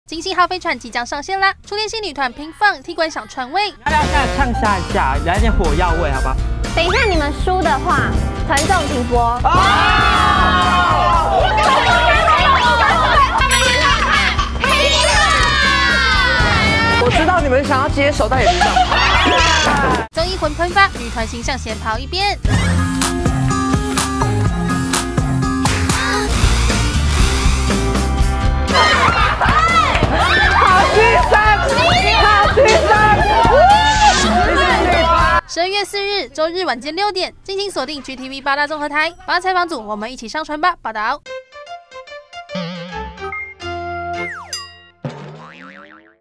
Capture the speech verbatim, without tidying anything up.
金星号飞船即将上线啦！初恋系女团平放踢馆小串位， 大家现在唱下一下，来点火药味，好吧？ 等一下你们输的话，团众停播。 我知道你们想要接手，但也知道。 综艺魂喷发，女团形象先跑一遍。 十二月四日周日晚间六点，敬请锁定 G T V 八大综合台。八大采访组，我们一起上传吧！报道。